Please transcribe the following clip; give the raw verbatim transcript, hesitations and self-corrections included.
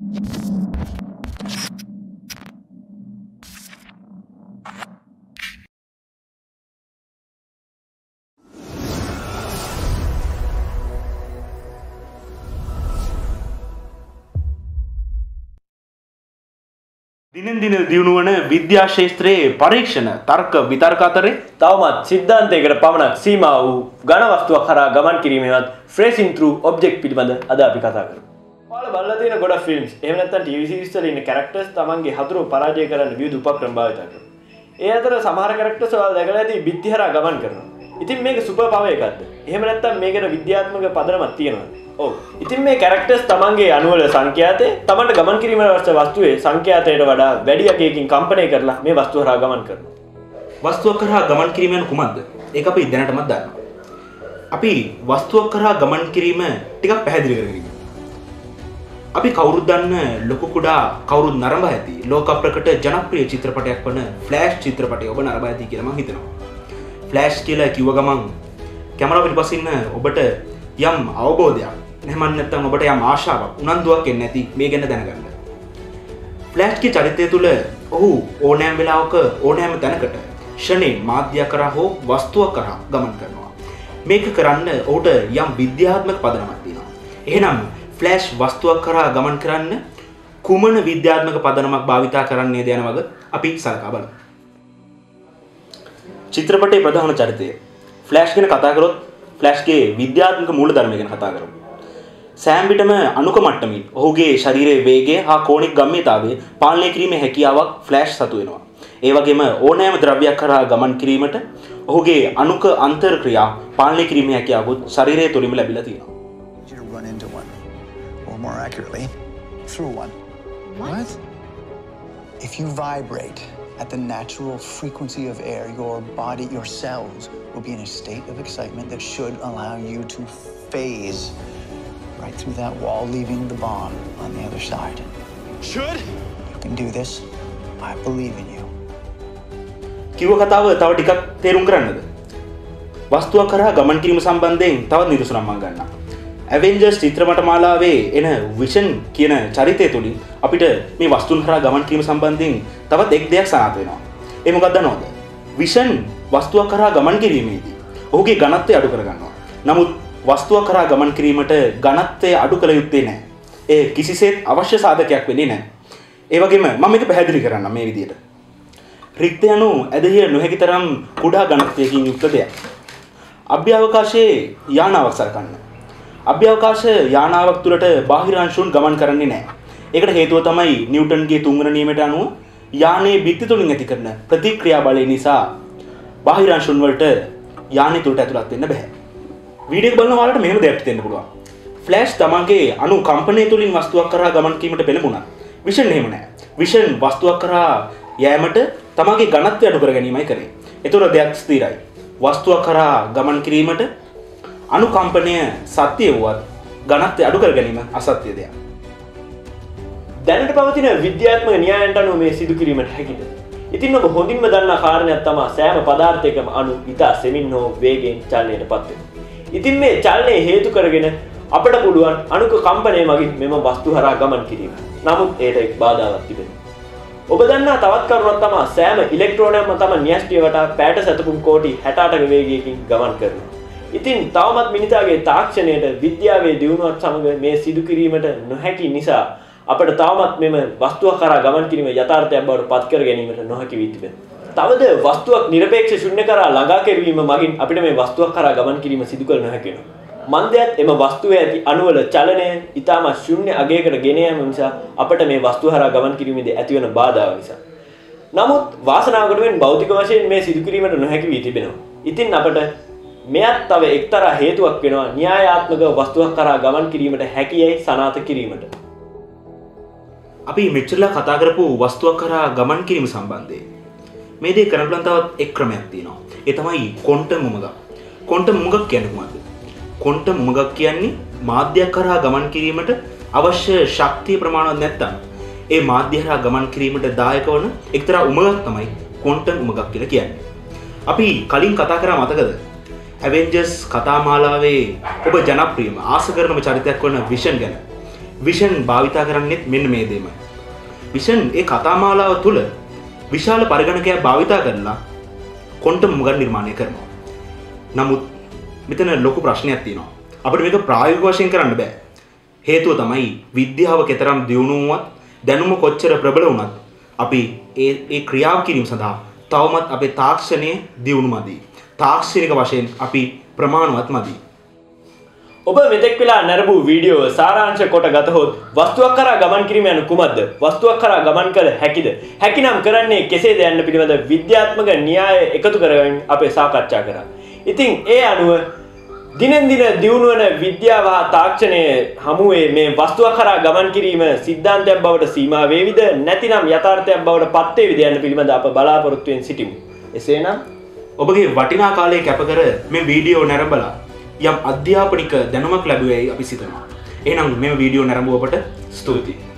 දිනෙන් දින දියුණු වන විද්‍යා ශාස්ත්‍රයේ පරීක්ෂණ තර්ක විතර්ක අතරේ තවමත් සිද්ධාන්තයකට පමණක් සීමා වූ ඝන වස්තුවක් කරා ගමන් කිරීමේවත් ෆ්‍රේසින් ත්‍රූ ඔබ්ජෙක්ට් පිළිබඳ අද අපි කතා කරමු. ඔයාලා බලලා තියෙන ගොඩක් ෆිල්ම්ස් එහෙම නැත්නම් ටීවී සීරීස් වල ඉන්න කැරක්ටර්ස් තමන්ගේ හතුරු පරාජය කරන්න විවිධ උපක්‍රම භාවිත කරනවා. ඒ අතර සමහර කැරක්ටර්ස් ඔයාලා දැකලා ඇති බිත්ති හරහා ගමන් කරනවා. ඉතින් මේක සුපර් පවර් එකක්ද? එහෙම නැත්නම් මේකට විද්‍යාත්මක පදනමක් තියෙනවද? ඔව්. ඉතින් මේ කැරක්ටර්ස් තමන්ගේ අණුවල සංඛ්‍යාතේ තමන්ට ගමන් කිරීමට අවශ්‍ය වස්තුවේ සංඛ්‍යාතයට වඩා වැඩි අගයකින් කම්පණය කරලා මේ වස්තුව හරහා ගමන් කරනවා. වස්තුවක් කරා ගමන් කිරීම යන කුමක්ද? ඒක අපි දැනටමත් දන්නවා. අපි වස්තුවක් කරා ගමන් කිරීම ටිකක් පැහැදිලි කරගනිමු. අපි කවුරුත් දන්න ලොකු කුඩා කවුරුත් නරඹ ඇති ලෝක ප්‍රකට ජනප්‍රිය චිත්‍රපටයක් වන ෆ්ලෑෂ් චිත්‍රපටය ඔබ නරඹ ඇති කියලා මම හිතනවා. ෆ්ලෑෂ් කියලා කිව්ව ගමන් කැමරාව පිටපසින් ඔබට යම් අවබෝධයක් එහෙම නැත්නම් ඔබට යම් ආශාවක් උනන්දුවක් එන්නේ නැති මේ ගැන දැනගන්න. ෆ්ලෑෂ්ගේ චරිතය තුළ ඔහු ඕනෑම වෙලාවක ඕනෑම තැනකට ෂණේ මාධ්‍ය කරා හෝ වස්තුවක් කරා ගමන් කරනවා. මේක කරන්න ඔහුට යම් විද්‍යාත්මක පදනමක් තියෙනවා. එහෙනම් ෆ්ලෑෂ් වස්තුවක් කරා ගමන් කරන්න කුමන විද්‍යාත්මක පදනමක් භාවිතා කරන්නේද යන වග අපි සලකා බලමු. චිත්‍රපටයේ ප්‍රධාන චරිතය ෆ්ලෑෂ් ගැන කතා කරොත් ෆ්ලෑෂ්ගේ විද්‍යාත්මක මූලධර්මය ගැන කතා කරමු. සෑම විටම අණුක මට්ටමින් ඔහුගේ ශරීරයේ වේගය හා කෝණික ගම්‍යතාවය පාලනය කිරීමේ හැකියාවක් ෆ්ලෑෂ් සතු වෙනවා. ඒ වගේම ඕනෑම ද්‍රව්‍යයක් කරා ගමන් කිරීමට ඔහුගේ අණුක අන්තර්ක්‍රියා පාලනය කිරීමේ හැකියාවකුත් ශරීරය තුළින්ම ලැබිලා තියෙනවා. Run into one, or more accurately, through one. What? If you vibrate at the natural frequency of air, your body, your cells will be in a state of excitement that should allow you to phase right through that wall, leaving the bomb on the other side. Should? You can do this. I believe in you. කිව්ව කතාව තව ටිකක් තේරුම් ගන්නද? වස්තුවක් කරා ගමන් කිරීම සම්බන්ධයෙන් තවත් නිදසුනක් මම ගන්නම්. ඇවෙන්ජර්ස් චිත්‍රපට මාලාවේ එන විෂන් කියන චරිතය තුළින් අපිට මේ වස්තුන් හරහා ගමන් කිරීම සම්බන්ධයෙන් තවත් එක් දෙයක් සනාථ වෙනවා. ඒ මොකක්ද දන්නවද? විෂන් වස්තුවක් කරා ගමන් කිරීමේදී ඔහුගේ ඝනත්වය අඩු කර ගන්නවා. නමුත් වස්තුවක් කරා ගමන් කිරීමට ඝනත්වය අඩු කළ යුත්තේ නැහැ. ඒ කිසිසේත් අවශ්‍ය සාධකයක් වෙන්නේ නැහැ. ඒ වගේම මම මේක පැහැදිලි කරන්නම් මේ විදිහට. රික්ත යනු ඇදහිය නොහැකි තරම් කුඩා ඝනත්වයකින් යුක්ත දෙයක්. අභ්‍යවකාශයේ යානාවක් සලකන්න. අභ්‍යවකාශ යානාවක් තුළට බාහිර අංශුන් ගමන් කරන්නේ නැහැ. ඒකට හේතුව තමයි නිව්ටන්ගේ තුන්වන නියමයට අනුව යානයේ බිත්ති තුලින් ඇති කරන ප්‍රතික්‍රියා බලය නිසා බාහිර අංශුන් වලට යානය තුළට ඇතුළත් වෙන්න බෑ. වීඩියෝ එක බලන ඔයාලට මෙහෙම දෙයක් හිතෙන්න පුළුවන්. ෆ්ලෑෂ් තමන්ගේ අණු කම්පනය තුලින් වස්තුවක් කරා ගමන් කීමට පෙළඹුණා. විෂන් එහෙම නැහැ. විෂන් වස්තුවක් කරා යෑමට තමන්ගේ ඝනත්වය අඩු කර ගැනීමයි කරේ. ඒතර දෙයක් ස්ථිරයි. වස්තුවක් කරා ගමන් කිරීමට අනුකම්පනය සත්‍ය වුවත් ඝනත්වය අඩු කර ගැනීම අසත්‍ය දෙයක්. දැනට පවතින විද්‍යාත්මක න්‍යායන්ට අනුව මේ සිදු කිරීමට හැකිද? ඉතින් ඔබ හොඳින්ම දන්නා කාරණයක් තමයි සෑම පදාර්ථයකම අණු ඉතා සෙමින් හෝ වේගයෙන් චලනයට පත් වෙනවා. ඉතින් මේ චලනය හේතු කරගෙන අපට පුළුවන් අණුක කම්පනය මගින් මෙම වස්තු හරහා ගමන් කිරීම. නමුත් ඒට එක් බාධාවක් තිබෙනවා. ඔබ දන්නා තවත් කරුණක් තමයි සෑම ඉලෙක්ට්‍රෝනයක්ම තම න්‍යෂ්ටිය වටා පැයට සැතපුම් කෝටි හැට අටක වේගයකින් ගමන් කරනවා. ඉතින් තවමත් මිනිසාගේ තාක්ෂණයට විද්‍යාවේ දියුණුවත් සමග මේ සිදු කිරීමට නොහැකි නිසා අපට තවමත් මෙම වස්තුවක් කරා ගමන් කිරීම යථාර්ථයක් බවට පත් කර ගැනීමට නොහැකි වී තිබෙනවා. තවද වස්තුවක් නිරපේක්ෂ ශුන්‍ය කරා ළඟා කරවීම මගින් අපිට මේ වස්තුවක් කරා ගමන් කිරීම සිදු කළ නොහැකි වෙනවා. මන්දයත් එම වස්තුවේ ඇති අණුවල චලනය ඊටම ශුන්‍ය අගයකට ගෙන යාම නිසා අපට මේ වස්තුව හරහා ගමන් කිරීමේදී ඇතිවන බාධාව නිසා. නමුත් වාසනාවකට වෙන භෞතික වශයෙන් මේ සිදු කිරීමට නොහැකි වී තිබෙනවා. ඉතින් අපට මෙයත් තව එක්තරා හේතුවක් වෙනවා න්‍යායාත්මක වස්තුවක් කරා ගමන් කිරීමට හැකියයි සනාථ කිරීමට. අපි මෙච්චරලා කතා කරපු වස්තුවක් කරා ගමන් කිරීම සම්බන්ධයෙන් මේ දේ කරන්න පුළුවන් තවත් එක් ක්‍රමයක් තියෙනවා. ඒ තමයි ක්වොන්ටම් උමගක්. ක්වොන්ටම් උමගක් කියන්නේ මොකක්ද? ක්වොන්ටම් උමගක් කියන්නේ මාධ්‍යයක් කරා ගමන් කිරීමට අවශ්‍ය ශක්තිය ප්‍රමාණවත් නැත්නම් ඒ මාධ්‍ය හරහා ගමන් කිරීමට දායක වන එක්තරා උමගක් තමයි ක්වොන්ටම් උමගක් කියලා කියන්නේ. අපි කලින් කතා කරා මතකද? ඇවෙන්ජර්ස් කතා මාලාවේ ඔබ ජනප්‍රියම ආස කරනම චරිතයක් වන විෂන් ගැන. විෂන් භාවිතා කරන්නෙත් මෙන්න මේ දෙමයි. විෂන් ඒ කතාමාලාව තුළ විශාල පරිගණකයක් භාවිතා කරලා ක්වොන්ටම් මුගන් නිර්මාණය කරනවා. නමුත් මෙතන ලොකු ප්‍රශ්නයක් තියෙනවා. අපිට මේක ප්‍රායෝගික වශයෙන් කරන්න බෑ. හේතුව තමයි විද්‍යාව කෙතරම් දියුණු වුවත් දැනුම කොච්චර ප්‍රබල වුණත් අපි ඒ ඒ ක්‍රියාව කිරීම සඳහා තවමත් අපේ තාක්ෂණයේ දියුණු මදි. තාක්ෂණික වශයෙන් අපි ප්‍රමාණවත් මදි. ඔබ මෙතෙක් වෙලා නැරඹූ වීඩියෝ සාරාංශ කොට ගතහොත් වස්තුවක් කරා ගමන් කිරීම යනු කුමක්ද? වස්තුවක් කරා ගමන් කළ හැකිද? හැකිනම් කරන්නේ කෙසේද යන්න පිළිබඳ විද්‍යාත්මක න්‍යාය එකතු කරගෙන අපේ සාකච්ඡා කරා. ඉතින් ඒ අනුව දිනෙන් දින දියුණු වන විද්‍යාව හා තාක්ෂණයේ හමුවේ මේ වස්තුවක් කරා ගමන් කිරීම සිද්ධාන්තයක් බවට සීමා වේවිද නැතිනම් යථාර්ථයක් බවට පත් වේවිද යන්න පිළිබඳ අප බලාපොරොත්තු වෙමින් සිටිමු. එසේනම් ඔබගේ වටිනා කාලය කැප කර මේ වීඩියෝ නැරඹලා යම් අධ්‍යාපනික දැනුමක් ලැබුවේයි අපි සිතනවා. එහෙනම් මේ වීඩියෝ නැරඹුව ඔබට ස්තුතියි.